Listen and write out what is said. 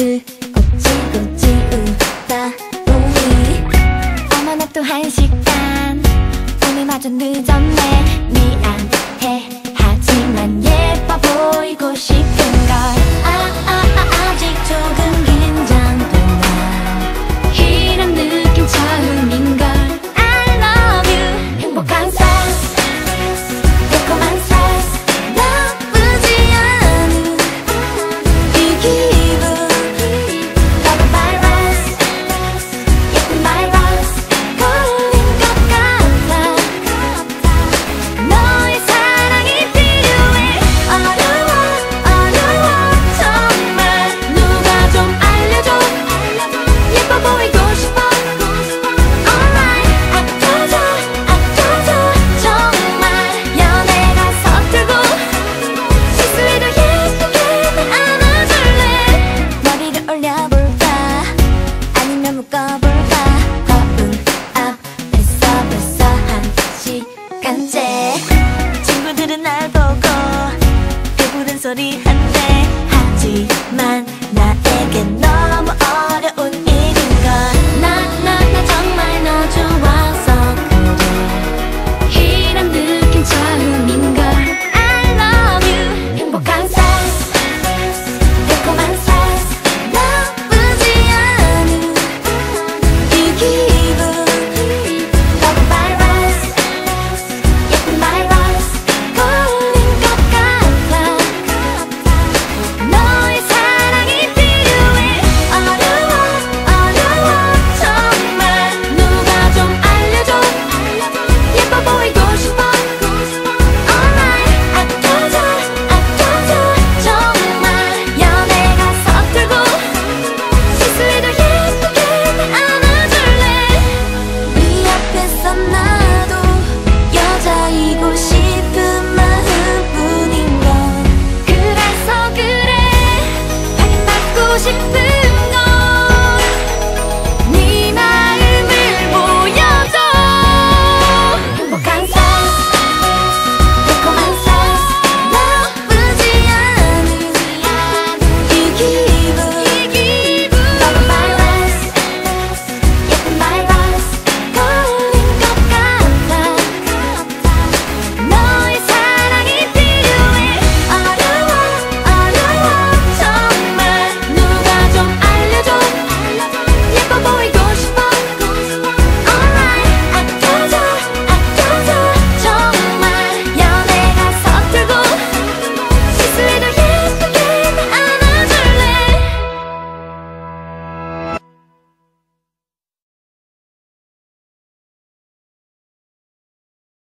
꼬치꼬치 웃다 보니 어머나 또 1시간 오늘마저 늦었네. 미안해 하지만 예뻐 보이고 싶은걸. 아직 조금 긴장되나 이런 느낌 처음인걸. I love you 행복한 섹스 달콤한 섹스 나쁘지 않은 이 기분. Love virus 예쁜 바이러스 걸린 것 같아. 너의 사랑이 필요해. 어려워 정말 누가 좀 알려줘. 예뻐 보이고 싶어. Alright 아껴줘 정말 연애가 서툴고 실수해도 예쁘게 안아줄래. 머리를 올려볼까 아니면 묶어볼까. 거울 앞에서 벌써 1시간째 친구들은 날 보고 배부른 소리 한대. 하지만 나에게 너무 어려운 일인걸. 나 정말 너 좋아서 그래 이런 느낌 처음인걸. I love you 행복한 섹스 달콤한 섹스 나쁘지 않은 이 기분. Love virus 예쁜 바이러스 걸린 것 같아. 너의 사랑이 필요해. 어려워 정말 누가 좀 알려줘. 예뻐 보이고 싶어. Alright 아껴줘 정말 연애가 서툴고 실수해도 예쁘게 안아줄래. 네 앞에서 나도 여자이고 싶은 마음뿐인걸. 그래서 그래 확인받고 싶은